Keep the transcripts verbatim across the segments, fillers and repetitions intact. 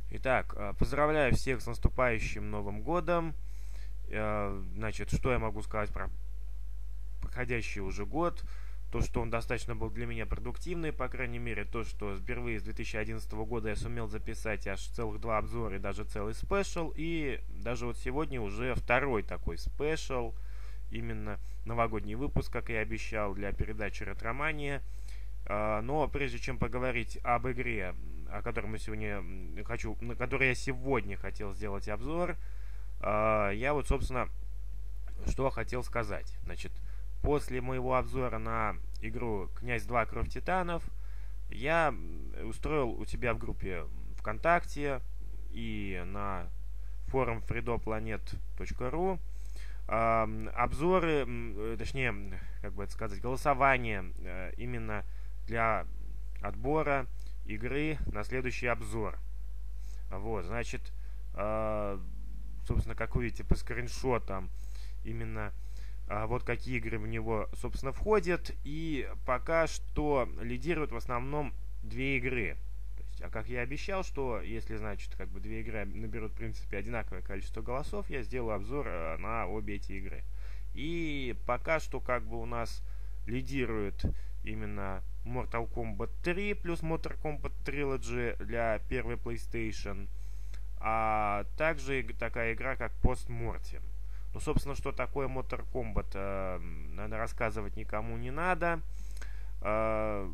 Итак, э, поздравляю всех с наступающим Новым годом. Э, Значит, что я могу сказать про проходящий уже год? То, что он достаточно был для меня продуктивный, по крайней мере, то, что впервые с две тысячи одиннадцатого года я сумел записать аж целых два обзора и даже целый спешл. И даже вот сегодня уже второй такой спешл, именно новогодний выпуск, как я и обещал, для передачи «Ретромания». А, Но прежде чем поговорить об игре, о которой мы сегодня хочу, на которой я сегодня хотел сделать обзор, а, я вот, собственно, что хотел сказать. Значит, после моего обзора на игру «Князь два. Кровь Титанов» я устроил у тебя в группе ВКонтакте и на форум freedoplanet точка ру обзоры, м, точнее, как бы это сказать, голосование э, именно для отбора игры на следующий обзор. Вот, значит, э, собственно, как вы видите по скриншотам, именно э, вот какие игры в него, собственно, входят. И пока что лидируют в основном две игры. То есть, а как я обещал, что если, значит, как бы две игры наберут, в принципе, одинаковое количество голосов, я сделаю обзор э, на обе эти игры. И пока что, как бы, у нас лидирует именно Mortal Kombat три плюс Mortal Kombat Trilogy для первой PlayStation, а также такая игра, как Postmortem. Ну, собственно, что такое Mortal Kombat, э, наверное, рассказывать никому не надо. Э,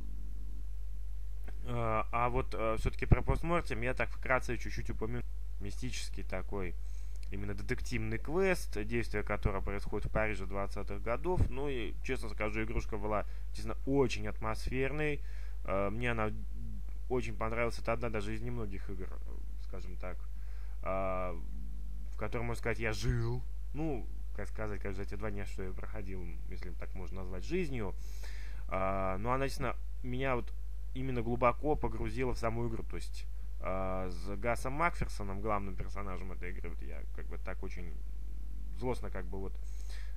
э, а вот э, все-таки про Postmortem я так вкратце чуть-чуть упомяну. Мистический такой именно детективный квест, действие которого происходит в Париже двадцатых годов. Ну и, честно скажу, игрушка была, честно, очень атмосферной. Э, мне она очень понравилась. Это одна даже из немногих игр, скажем так, э, в которой, можно сказать, я жил. Ну, как сказать, как за эти два дня, что я проходил, если так можно назвать, жизнью. Э, но она, честно, меня вот именно глубоко погрузила в саму игру. То есть Uh, с Гасом Макферсоном, главным персонажем этой игры, вот я как бы так очень злостно как бы вот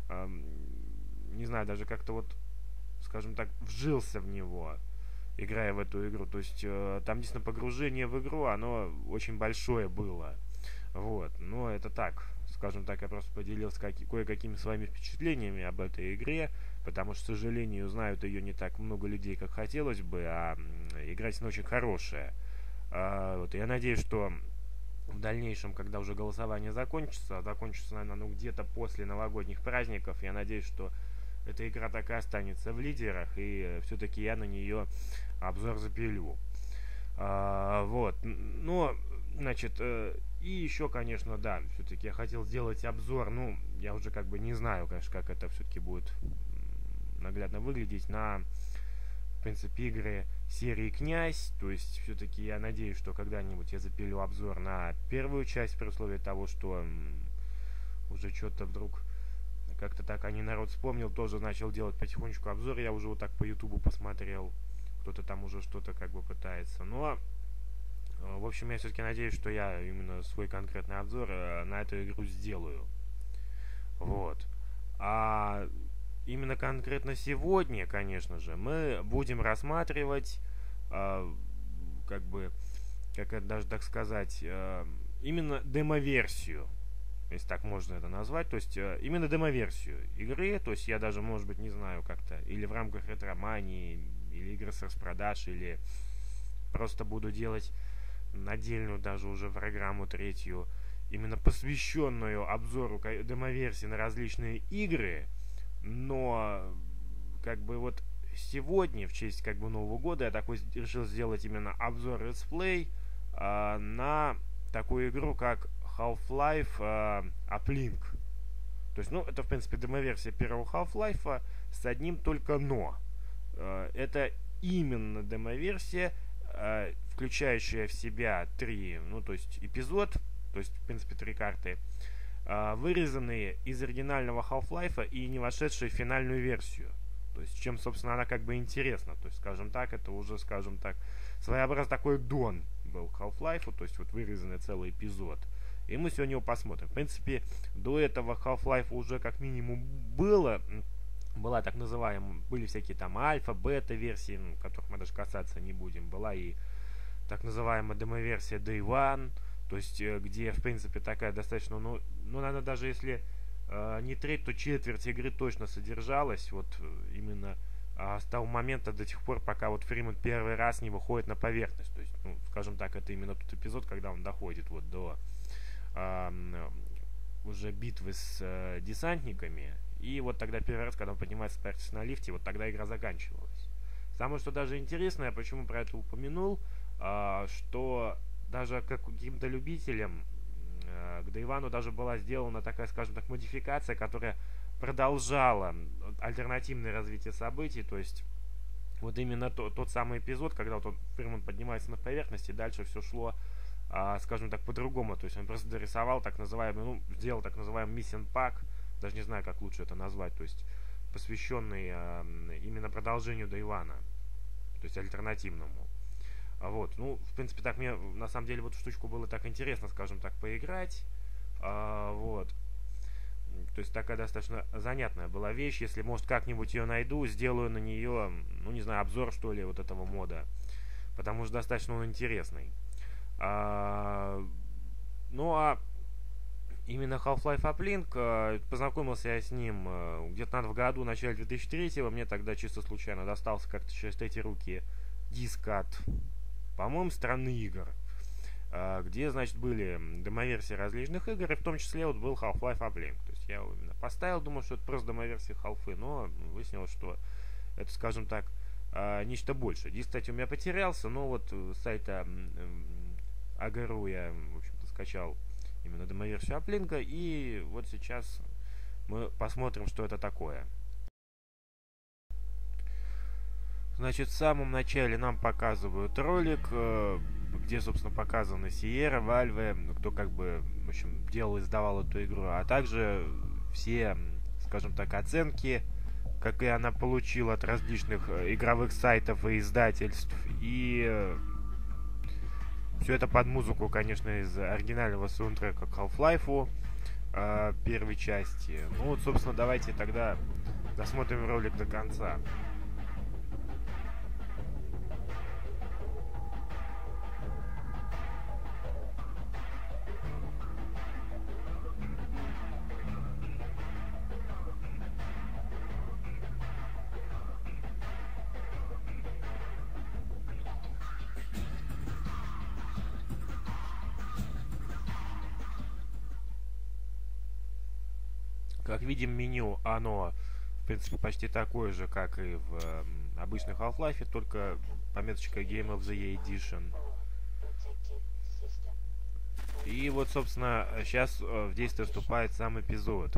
uh, не знаю, даже как-то вот, скажем так, вжился в него, играя в эту игру. То есть uh, там действительно погружение в игру, оно очень большое было. Вот, но это так, скажем так, я просто поделился каки- кое-какими своими впечатлениями об этой игре, потому что, к сожалению, знают ее не так много людей, как хотелось бы, а игра действительно очень хорошая. Uh, вот, я надеюсь, что в дальнейшем, когда уже голосование закончится, а закончится, наверное, ну, где-то после новогодних праздников, я надеюсь, что эта игра так и останется в лидерах, и все-таки я на нее обзор запилю. Uh, вот, но, значит, uh, и еще, конечно, да, все-таки я хотел сделать обзор, ну, я уже как бы не знаю, конечно, как это все-таки будет наглядно выглядеть на, в принципе, игры серии «Князь». То есть, все-таки я надеюсь, что когда-нибудь я запилю обзор на первую часть, при условии того, что м, уже что-то вдруг как-то так они народ вспомнил, тоже начал делать потихонечку обзор. Я уже вот так по ютубу посмотрел. Кто-то там уже что-то как бы пытается. Но, в общем, я все-таки надеюсь, что я именно свой конкретный обзор на эту игру сделаю. Вот. А именно конкретно сегодня, конечно же, мы будем рассматривать, э, как бы, как это даже так сказать, э, именно демо-версию, если так можно это назвать, то есть э, именно демо-версию игры, то есть я даже, может быть, не знаю как-то, или в рамках ретромании, или игры с распродаж, или просто буду делать отдельную даже уже программу третью, именно посвященную обзору демо-версии на различные игры. Но как бы вот сегодня, в честь как бы Нового года, я такой решил сделать именно обзор летсплей э, на такую игру, как Half-Life э, Uplink. То есть, ну, это, в принципе, демо-версия первого Half-Life с одним только но. Э, это именно демо-версия, э, включающая в себя три, ну, то есть, эпизод, то есть, в принципе, три карты, вырезанные из оригинального Half-Life и не вошедшие в финальную версию. То есть, чем, собственно, она как бы интересна. То есть, скажем так, это уже, скажем так, своеобразный такой дон был к Half-Life, то есть, вот вырезанный целый эпизод. И мы сегодня его посмотрим. В принципе, до этого Half-Life уже как минимум было, была так называемая, были всякие там альфа, бета-версии, ну, которых мы даже касаться не будем. Была и так называемая демо-версия Day One, То есть, э, где, в принципе, такая достаточно, ну, ну наверное, даже если э, не треть, то четверть игры точно содержалась, вот э, именно а, с того момента до тех пор, пока вот Фриман первый раз не выходит на поверхность. То есть, ну, скажем так, это именно тот эпизод, когда он доходит вот до а, уже битвы с э, десантниками. И вот тогда первый раз, когда он поднимается с на лифте, вот тогда игра заканчивалась. Самое, что даже интересное, почему про это упомянул, а, что даже как каким-то любителям э, к Дейвану даже была сделана такая, скажем так, модификация, которая продолжала альтернативное развитие событий, то есть вот именно то, тот самый эпизод, когда вот он, Фриман поднимается на поверхность, и дальше все шло, а, скажем так, по-другому. То есть он просто дорисовал так называемый, ну, сделал так называемый Missing Pack, даже не знаю, как лучше это назвать, то есть посвященный а, именно продолжению Дейвана, то есть альтернативному. А вот, ну, в принципе, так мне на самом деле вот в штучку было так интересно, скажем так, поиграть. А, вот. То есть такая достаточно занятная была вещь. Если, может, как-нибудь ее найду, сделаю на нее, ну, не знаю, обзор, что ли, вот этого мода. Потому что достаточно он интересный. А, ну, а именно Half-Life Uplink, познакомился я с ним где-то, наверное, в году, в начале две тысячи третьего. Мне тогда чисто случайно достался как-то через третьи руки диск от, по-моему, страны игр, где, значит, были демоверсии различных игр, и в том числе вот был Half-Life Uplink. То есть я его именно поставил, думал, что это просто демоверсии Half-Life, но выяснилось, что это, скажем так, нечто большее. Диск, кстати, у меня потерялся, но вот с сайта Агару я, в общем-то, скачал именно демоверсию Uplink, и вот сейчас мы посмотрим, что это такое. Значит, в самом начале нам показывают ролик, где, собственно, показаны Sierra, Valve, кто как бы, в общем, делал и издавал эту игру, а также все, скажем так, оценки, какие она получила от различных игровых сайтов и издательств. И все это под музыку, конечно, из оригинального саундтрека к Half-Life э, первой части. Ну вот, собственно, давайте тогда досмотрим ролик до конца. Как видим, меню, оно, в принципе, почти такое же, как и в э, обычной Half-Life, только пометочка Game of the Year Edition. И вот, собственно, сейчас э, в действие вступает сам эпизод.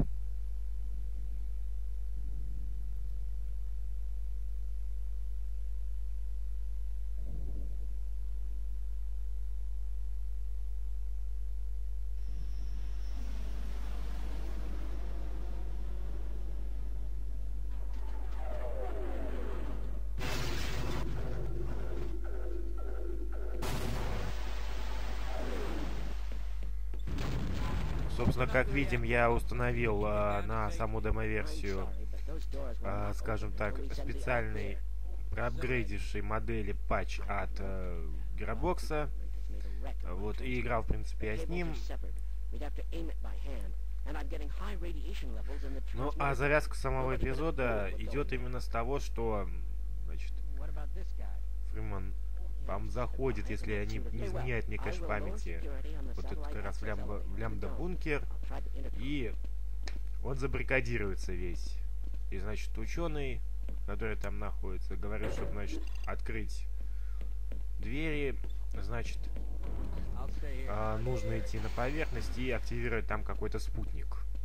Собственно, как видим, я установил э, на саму демо-версию, э, скажем так, специальный проапгрейдивший модели патч от э, Gearbox. Вот, и играл, в принципе, я с ним. Ну, а завязка самого эпизода идет именно с того, что, значит, Фриман, по-моему, заходит, если не, не изменяет мне, конечно, памяти, вот это как раз в, лямбо, в лямбда-бункер, и он забаррикадируется весь. И, значит, ученый, который там находится, говорит, что, значит, открыть двери, значит, э, нужно идти на поверхность и активировать там какой-то спутник.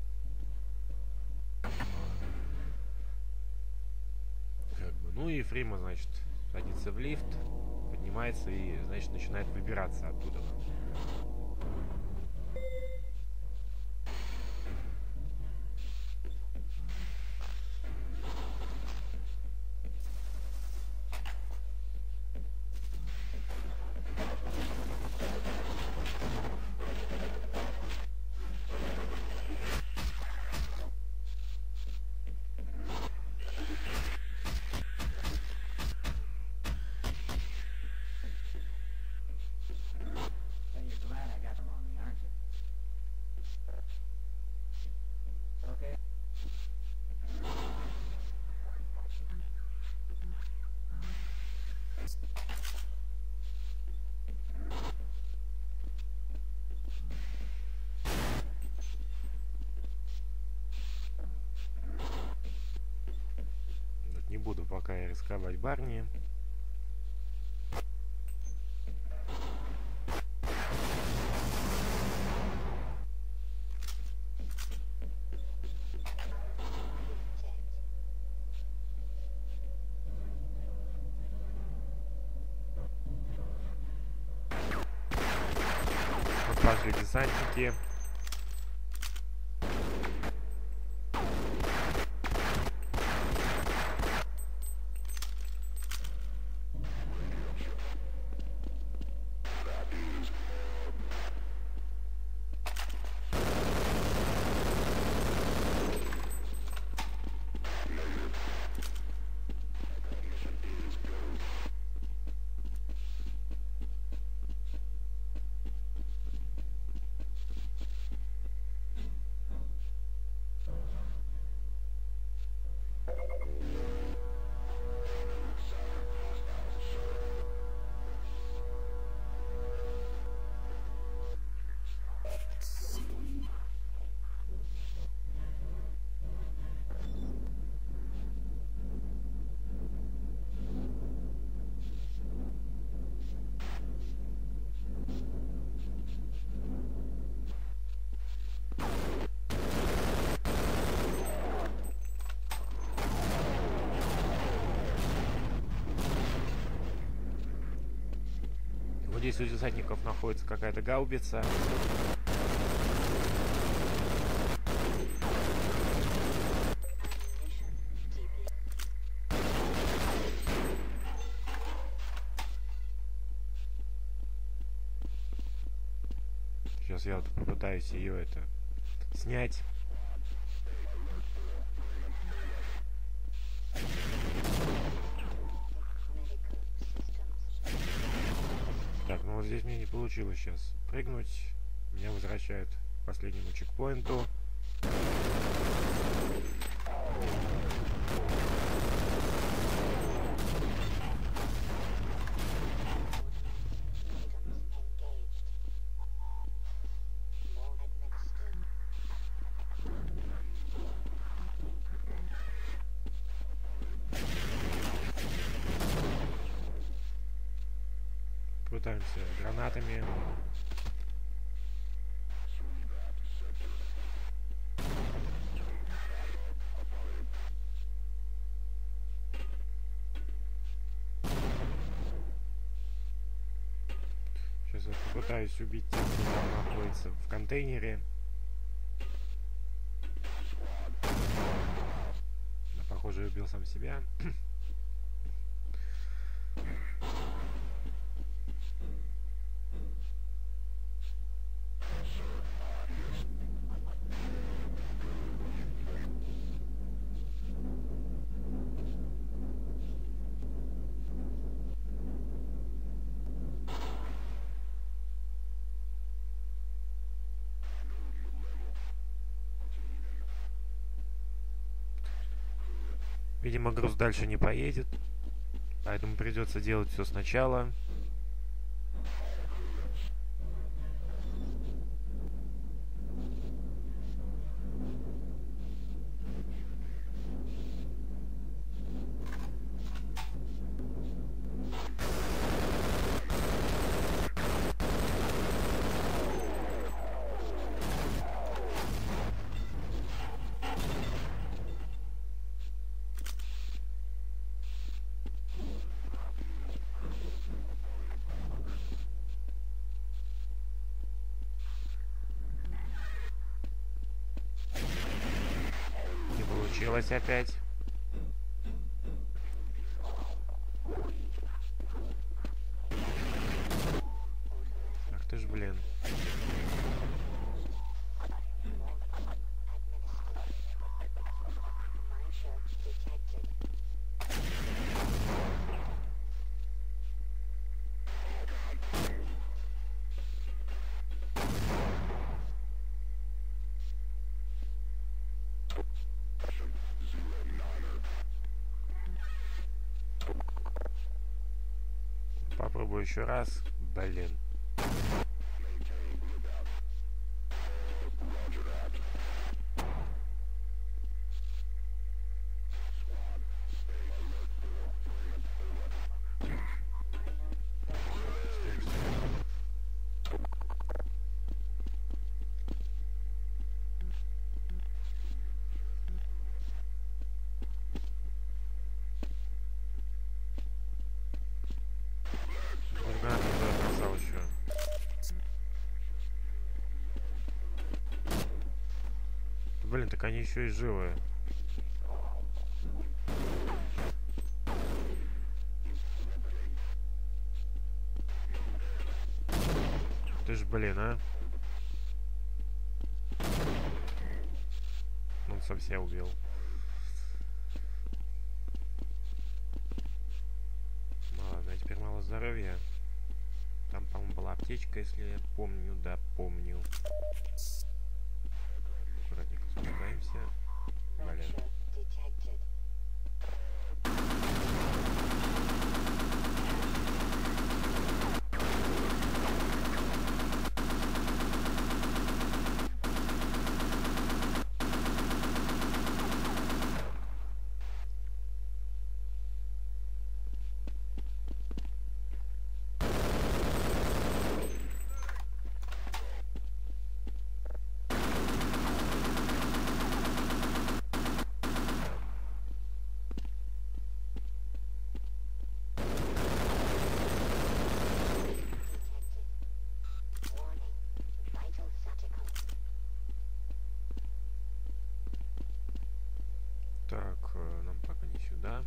Как бы, ну и Фриман, значит, садится в лифт, поднимается и, значит, начинает выбираться оттуда. буду пока рисковать Барни. Вот пошли десантники. Вот здесь у десантников находится какая-то гаубица. Сейчас я вот попытаюсь ее это снять. Так, ну вот здесь мне не получилось сейчас прыгнуть. Меня возвращают к последнему чекпоинту. Пытаемся гранатами. Сейчас я попытаюсь убить тех, кто там находится в контейнере. Но, похоже, я убил сам себя. Видимо, груз дальше не поедет, поэтому придется делать все сначала. Получилось опять. Ах ты ж, блин. Попробую еще раз. Блин. Блин, так они еще и живые. Ты ж, блин, а? Он совсем убил. Ну ладно, а теперь мало здоровья. Там, по-моему, была аптечка, если я помню. Да, помню. Аккуратненько спускаемся. Блин. Так, нам пока не сюда.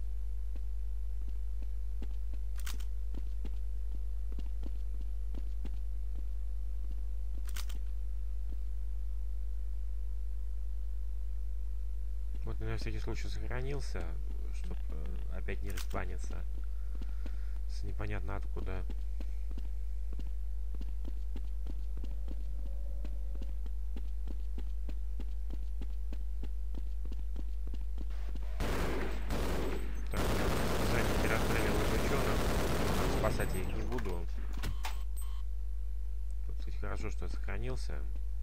Вот на всякий случай сохранился, чтобы опять не респаниться с непонятно откуда. Спасать я их не буду. Тут, кстати, хорошо, что я сохранился.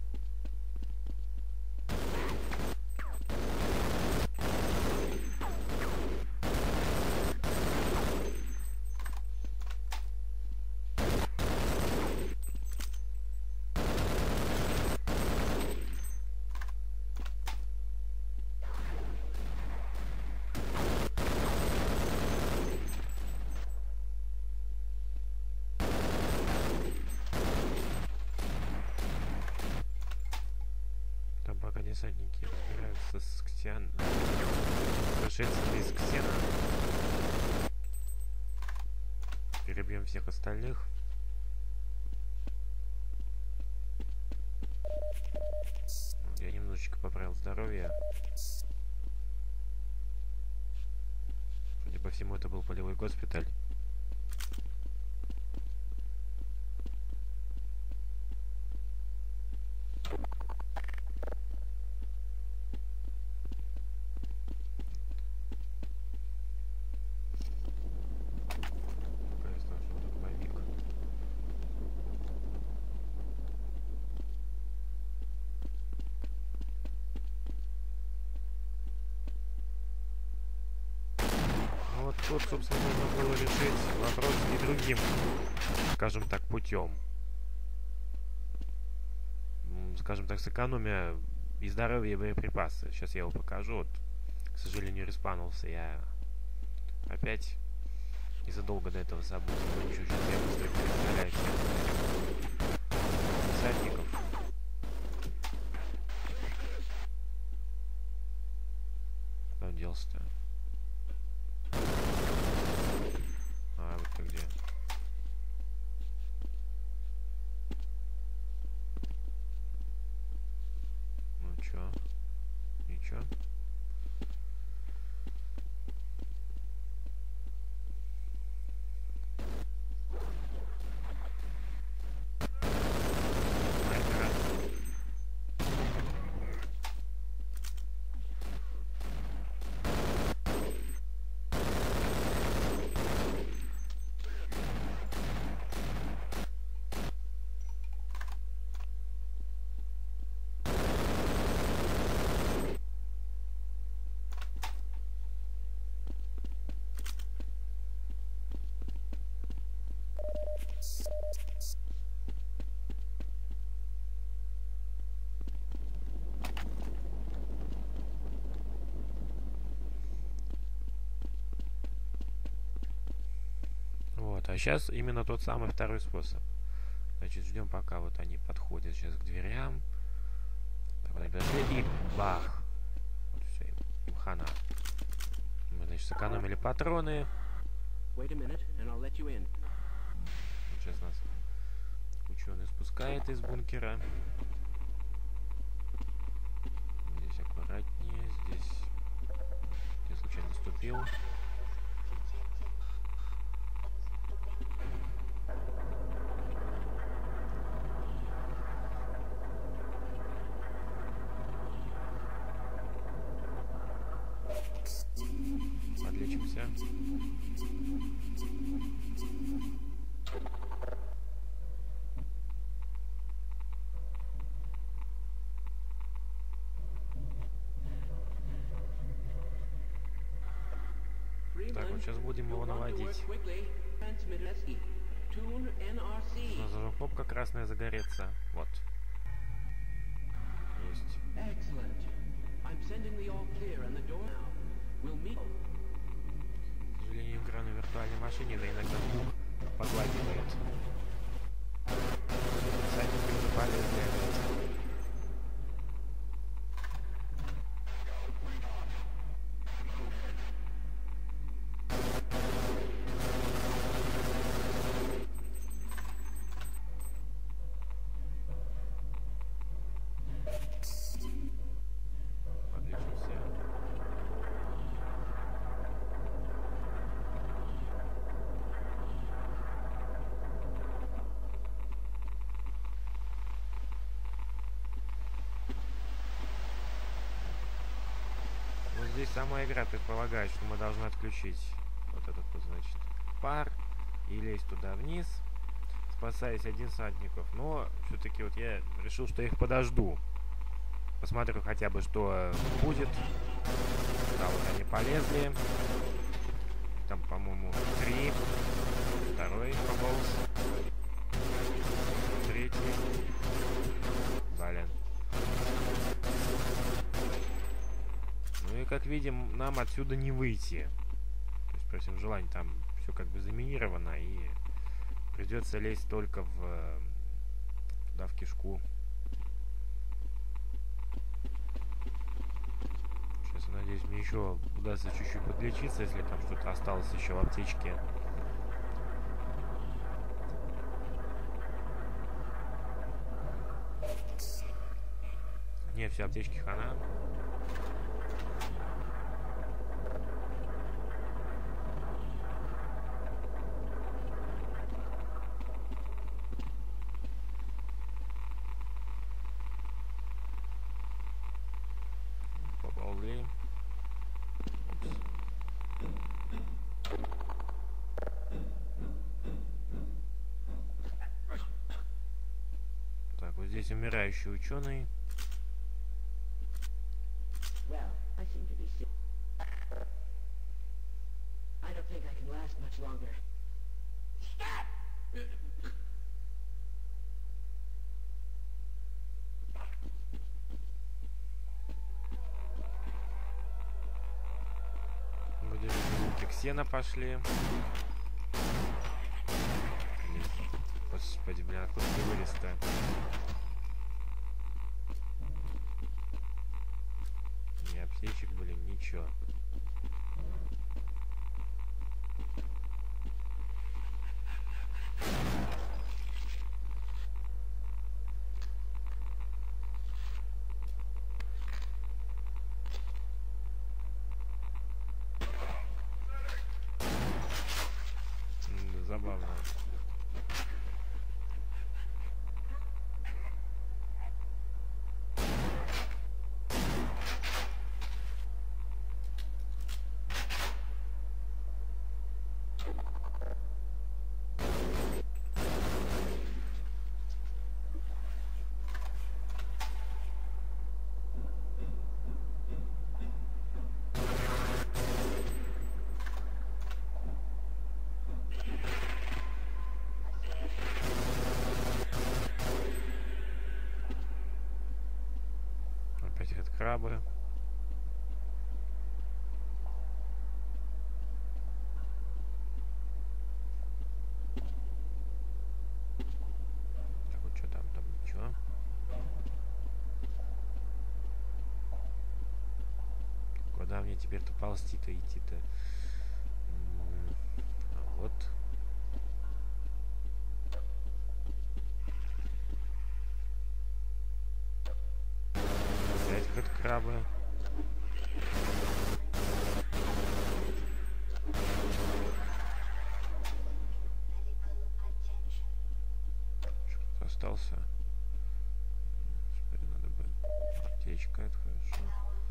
Десантники разбираются с ксен... пришельцами из ксена. Перебьем всех остальных. Я немножечко поправил здоровье. Судя по всему, это был полевой госпиталь. Тут, собственно, можно было решить вопрос и другим, скажем так, путем. Скажем так, сэкономя и здоровье, и боеприпасы. Сейчас я его покажу. Вот, к сожалению, респанулся я опять незадолго до этого события. Но ничего, сейчас я быстро перестреляю всех десантников. Куда он делся-то? Где? Ну чё? Ничего? Вот, а сейчас именно тот самый второй способ. Значит, ждем, пока вот они подходят сейчас к дверям. Вот они подошли и бах. Вот все, им хана. Мы, значит, сэкономили патроны. Сейчас нас ученый спускает из бункера. Здесь аккуратнее. Здесь я случайно наступил. Подлечимся. Так, вот сейчас будем его наводить. У нас уже кнопка красная загорится. Вот. Есть. К сожалению, игра на виртуальной машине, да иногда звук подлагивает. Сайдинги уже полезли опять. Здесь сама игра предполагает, что мы должны отключить вот этот, вот, значит, пар и лезть туда вниз, спасаясь от десантников. Но все-таки вот я решил, что я их подожду. Посмотрю хотя бы, что будет. Да, вот они полезли. Там, по-моему, три. Второй пополз. Третий. Блин. Ну и как видим, нам отсюда не выйти. То есть при всем желании там все как бы заминировано, и придется лезть только в туда в кишку. Сейчас я надеюсь, мне еще удастся чуть-чуть подлечиться, если там что-то осталось еще в аптечке. Не, все, аптечки хана. Поползли. Так, вот здесь умирающий ученый. Well, I seem to be sick. I don't think I can last much longer. Stop! Вроде звуки ксена пошли. Господи, блин, откуда ты вылез-то? Ни аптечек, блин, ничего. М, забавно. Опять это крабы. Так, вот что там, там ничего. куда мне теперь-то ползти-то идти-то? М, а вот. Опять хэдкрабы. Что-то остался. Теперь надо бы... Аптечка, это хорошо.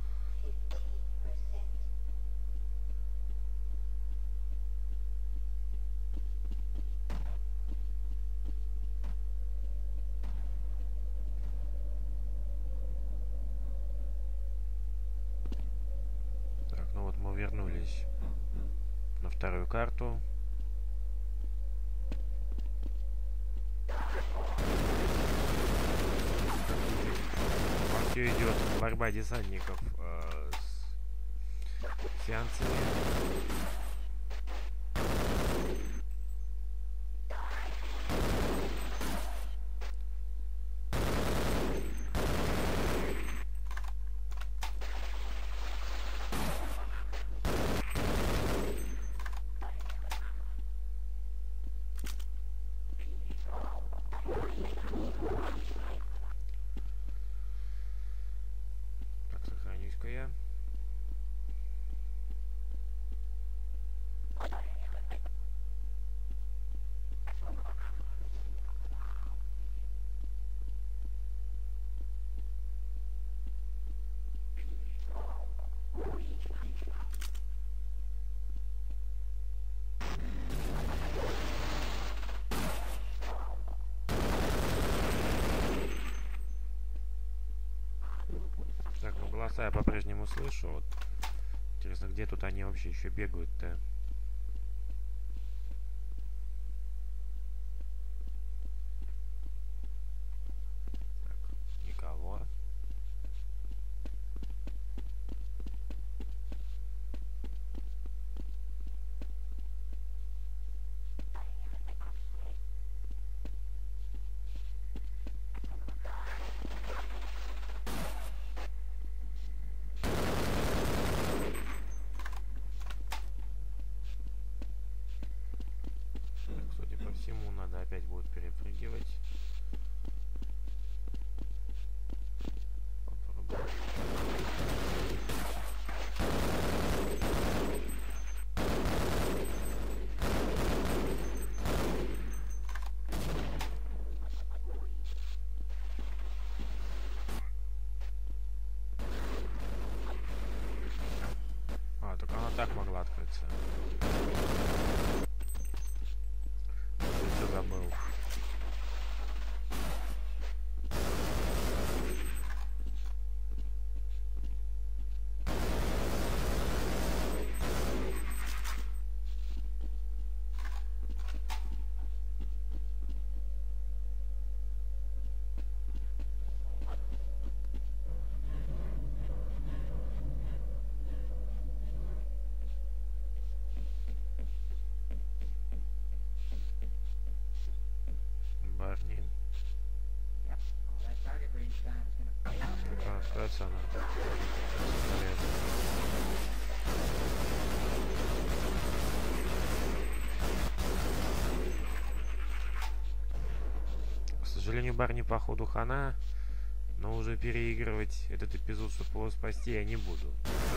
Так, ну вот мы вернулись на вторую карту. Вообще идет борьба десантников э, с сеансами. Так, сохранюсь-ка я. Так, ну голоса я по-прежнему слышу. Вот. Интересно, где тут они вообще еще бегают-то? Так, никого. Так, судя по всему, надо опять будет перепрыгивать. Попробуем. А, так она так могла открыться. Я все забыл. Барни. Ну-ка, откроется она. Полезно. К сожалению, Барни походу хана, но уже переигрывать этот эпизод, чтобы его спасти, я не буду.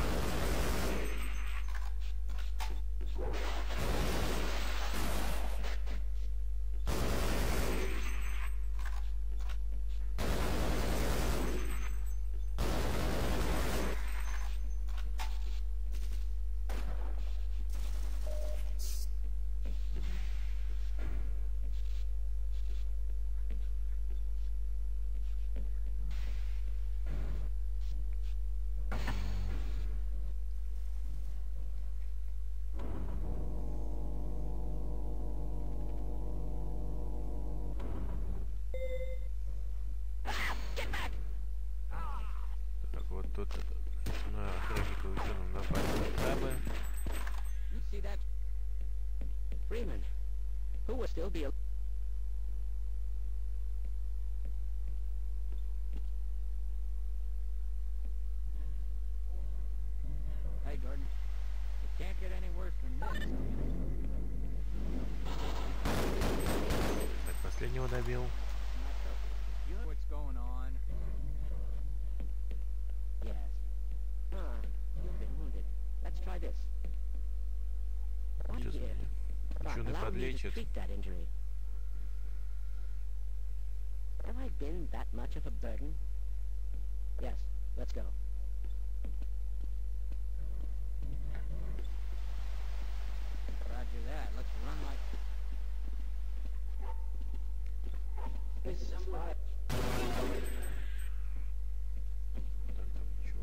Так, вот тут на охранника ученым напали крабы. You see that? Freeman, who will still be alive? get any worse than this. Так, последнего добил. You know what's going on? Yes. Ah, you've been wounded. Let's try this. What Сейчас here? меня Doc, ученый allow me to подлечит. treat that injury. Have I been that much of a burden? Yes, let's go. Roger that. Let's run like... Is somebody... Так, там ничего.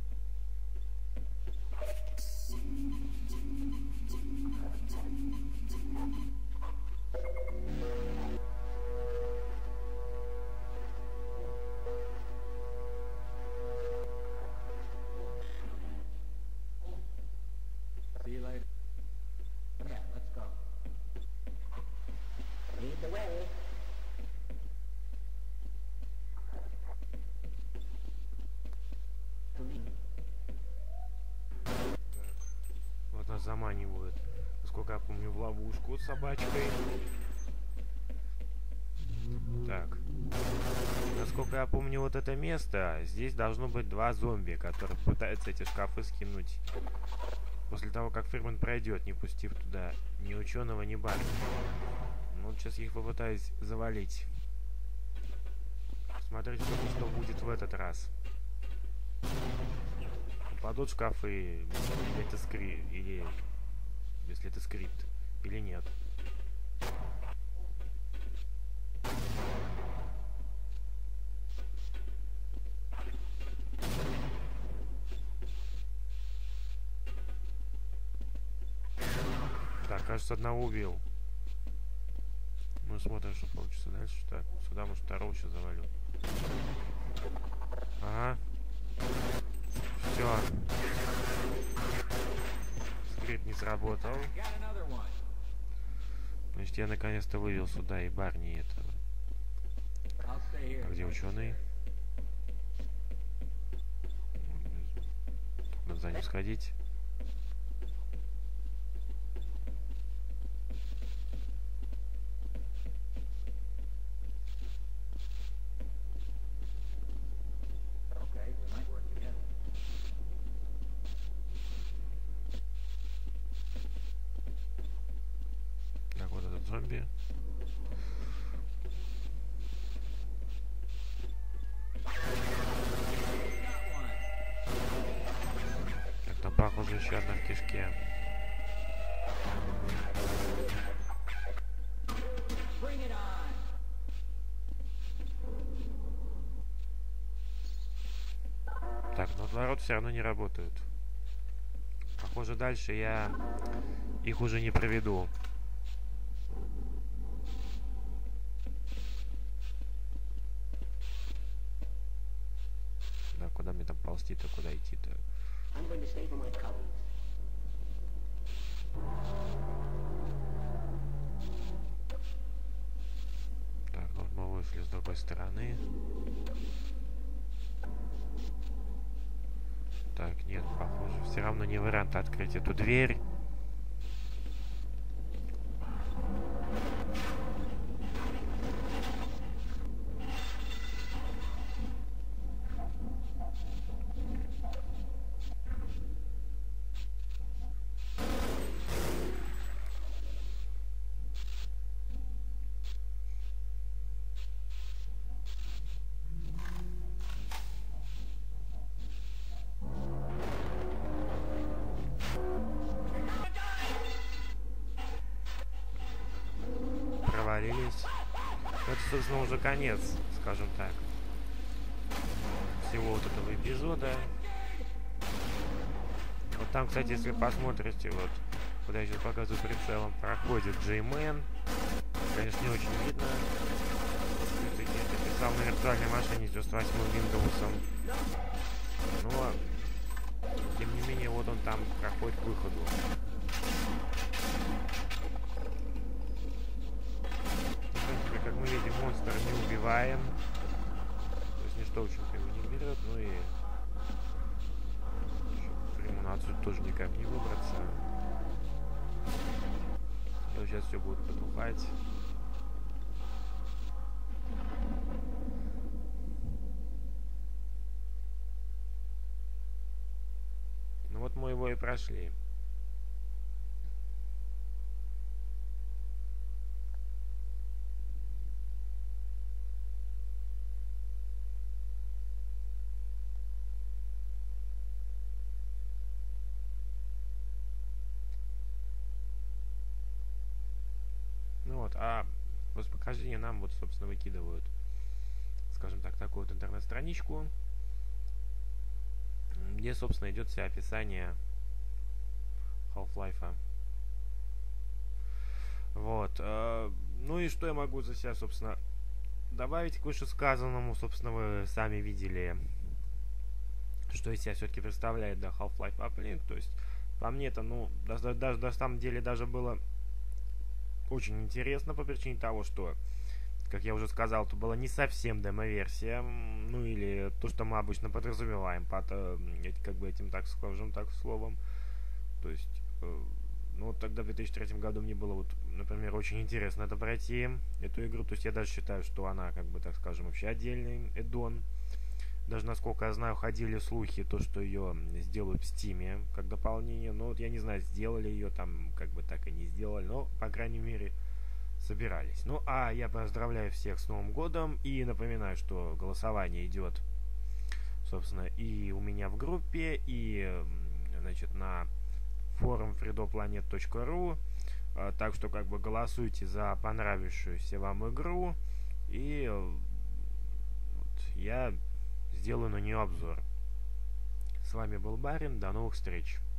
See you later. Yeah, let's go. Lead the way. Вот нас заманивают, насколько я помню, в ловушку с собачкой. Так. Насколько я помню, вот это место, здесь должно быть два зомби, которые пытаются эти шкафы скинуть. После того, как Фримен пройдет, не пустив туда ни ученого, ни Барни. Ну, сейчас я их попытаюсь завалить. Смотреть, что, что будет в этот раз. Упадут шкафы, или это скрипт, или если это скрипт, или нет. Так, кажется, одного убил. Ну, смотрим, что получится дальше. Так, сюда, может, второго сейчас завалю. Ага. Все. Скрипт не сработал. Значит, я наконец-то вывел сюда и Барни этого. А где ученый? Надо за ним сходить. Так, вот этот зомби. Так, там, похоже, еще одна в кишке. Так, но отворот все равно не работают. Похоже, дальше я их уже не проведу. Да, куда мне там ползти-то, куда идти-то? Так, вот мы вышли с другой стороны. Так, нет, похоже, все равно не вариант открыть эту дверь. Провалились. Это, собственно, уже конец, скажем так, всего вот этого эпизода. Вот там, кстати, если посмотрите, вот, куда я сейчас показываю прицелом, проходит Джеймен. Конечно, не очень видно. Я писал на виртуальной машине с девяносто восьмым Windows. Но, тем не менее, вот он там проходит к выходу. Как мы видим, монстр не убиваем. То есть ничто, в общем-то, его не берет. Ну и Фримену отсюда тоже никак не выбраться. И сейчас все будет потухать. Ну вот мы его и прошли. Ну вот, а после прохождения нам вот, собственно, выкидывают, скажем так, такую вот интернет-страничку, где, собственно, идет вся описание Half-Life. Вот. Э, ну и что я могу за себя, собственно, добавить к вышесказанному? Собственно, вы сами видели, что из себя все-таки представляет, да, Half-Life Uplink. То есть, по мне это, ну, даже, даже, на самом деле, даже было очень интересно по причине того, что, как я уже сказал, это была не совсем демо-версия, ну или то, что мы обычно подразумеваем под, э, как бы этим, так скажем, так словом. То есть, э, ну вот тогда в две тысячи третьем году мне было, вот, например, очень интересно это пройти, эту игру. То есть я даже считаю, что она, как бы, так скажем, вообще отдельный эддон. Даже, насколько я знаю, ходили слухи, то, что ее сделают в Стиме как дополнение. Но вот я не знаю, сделали ее там, как бы так и не сделали. Но, по крайней мере, собирались. Ну, а я поздравляю всех с Новым годом. И напоминаю, что голосование идет, собственно, и у меня в группе, и, значит, на форум фридопланет точка ру. Так что, как бы, голосуйте за понравившуюся вам игру. И вот, я сделаю на нее обзор. С вами был Барин. До новых встреч.